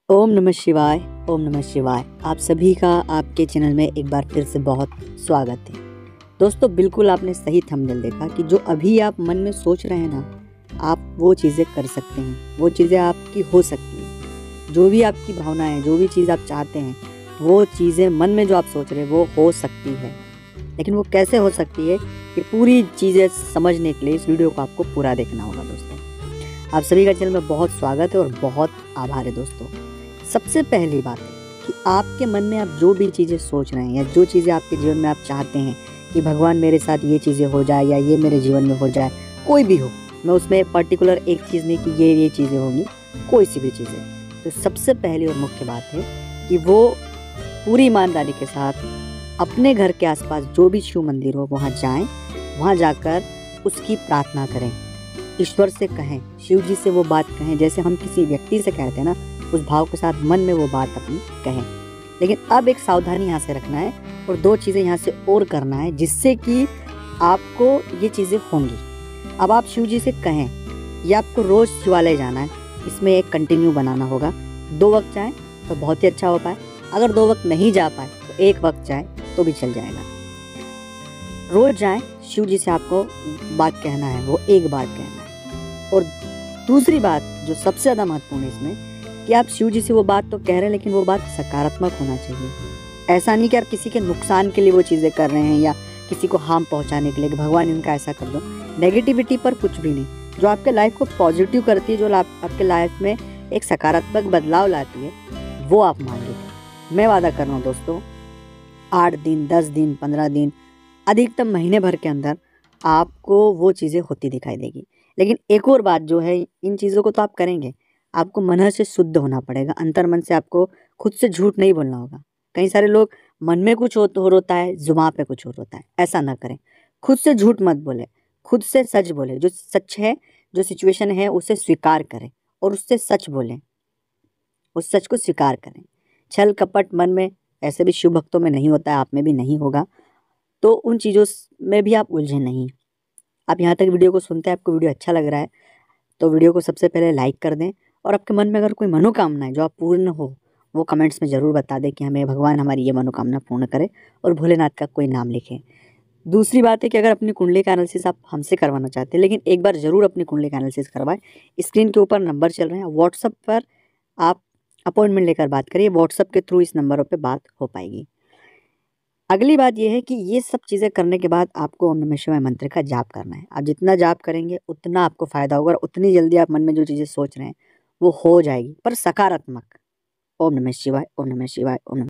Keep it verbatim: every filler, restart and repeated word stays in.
ओम नमः शिवाय। ओम नमः शिवाय। आप सभी का आपके चैनल में एक बार फिर से बहुत स्वागत है। दोस्तों, बिल्कुल आपने सही थंबनेल देखा कि जो अभी आप मन में सोच रहे हैं ना, आप वो चीज़ें कर सकते हैं, वो चीज़ें आपकी हो सकती हैं। जो भी आपकी भावनाएं हैं, जो भी चीज़ आप चाहते हैं, वो चीज़ें मन में जो आप सोच रहे हैं वो हो सकती है। लेकिन वो कैसे हो सकती है, कि पूरी चीज़ें समझने के लिए इस वीडियो को आपको पूरा देखना होगा। दोस्तों, आप सभी का चैनल में बहुत स्वागत है और बहुत आभार है। दोस्तों, सबसे पहली बात है कि आपके मन में आप जो भी चीज़ें सोच रहे हैं या जो चीज़ें आपके जीवन में आप चाहते हैं कि भगवान मेरे साथ ये चीज़ें हो जाए या ये मेरे जीवन में हो जाए, कोई भी हो, मैं उसमें पर्टिकुलर एक चीज़ नहीं कि ये ये चीज़ें होंगी, कोई सी भी चीज़ें। तो सबसे पहली और मुख्य बात है कि वो पूरी ईमानदारी के साथ अपने घर के आसपास जो भी शिव मंदिर हो वहाँ जाएं, वहाँ जाकर उसकी प्रार्थना करें, ईश्वर से कहें, शिव जी से वो बात कहें जैसे हम किसी व्यक्ति से कहते हैं ना, उस भाव के साथ मन में वो बात अपनी कहें। लेकिन अब एक सावधानी यहाँ से रखना है और दो चीज़ें यहाँ से और करना है जिससे कि आपको ये चीज़ें होंगी। अब आप शिव जी से कहें या आपको रोज़ शिवालय जाना है, इसमें एक कंटिन्यू बनाना होगा। दो वक्त जाएँ तो बहुत ही अच्छा हो पाए, अगर दो वक्त नहीं जा पाए तो एक वक्त जाए तो भी चल जाएगा। रोज़ जाएँ, शिव जी से आपको बात कहना है, वो एक बात कहना है। और दूसरी बात जो सबसे ज़्यादा महत्वपूर्ण है इसमें, कि आप शिव जी से वो बात तो कह रहे हैं लेकिन वो बात सकारात्मक होना चाहिए। ऐसा नहीं कि आप किसी के नुकसान के लिए वो चीज़ें कर रहे हैं या किसी को हार्म पहुंचाने के लिए कि भगवान इनका ऐसा कर दो। नेगेटिविटी पर कुछ भी नहीं, जो आपके लाइफ को पॉजिटिव करती है, जो आप, आपके लाइफ में एक सकारात्मक बदलाव लाती है, वो आप मांगे। मैं वादा कर रहा हूँ दोस्तों, आठ दिन दस दिन पंद्रह दिन अधिकतम महीने भर के अंदर आपको वो चीज़ें होती दिखाई देगी। लेकिन एक और बात जो है, इन चीज़ों को तो आप करेंगे, आपको मन से शुद्ध होना पड़ेगा। अंतर मन से आपको खुद से झूठ नहीं बोलना होगा। कई सारे लोग मन में कुछ हो तो होता है, जुबान पे कुछ और होता है। ऐसा ना करें, खुद से झूठ मत बोले, खुद से सच बोले। जो सच है, जो सिचुएशन है, उसे स्वीकार करें और उससे सच बोलें, उस सच को स्वीकार करें। छल कपट मन में ऐसे भी शिव भक्तों में नहीं होता है, आप में भी नहीं होगा, तो उन चीज़ों में भी आप उलझे नहीं। आप यहाँ तक वीडियो को सुनते हैं, आपको वीडियो अच्छा लग रहा है तो वीडियो को सबसे पहले लाइक कर दें। और आपके मन में अगर कोई मनोकामना है जो आप पूर्ण हो, वो कमेंट्स में ज़रूर बता दें कि हमें भगवान हमारी ये मनोकामना पूर्ण करे, और भोलेनाथ का कोई नाम लिखें। दूसरी बात है कि अगर अपनी कुंडली का एनालिसिस आप हमसे करवाना चाहते हैं, लेकिन एक बार ज़रूर अपनी कुंडली का एनालिसिस करवाएं। स्क्रीन के ऊपर नंबर चल रहे हैं, व्हाट्सअप पर आप अपॉइंटमेंट लेकर बात करिए। व्हाट्सअप के थ्रू इस नंबरों पर बात हो पाएगी। अगली बात यह है कि ये सब चीज़ें करने के बाद आपको ओम नमः शिवाय मंत्र का जाप करना है। आप जितना जाप करेंगे उतना आपको फ़ायदा होगा और उतनी जल्दी आप मन में जो चीज़ें सोच रहे हैं वो हो जाएगी, पर सकारात्मक। ओम नमः शिवाय, ओम नमः शिवाय, ओम नमः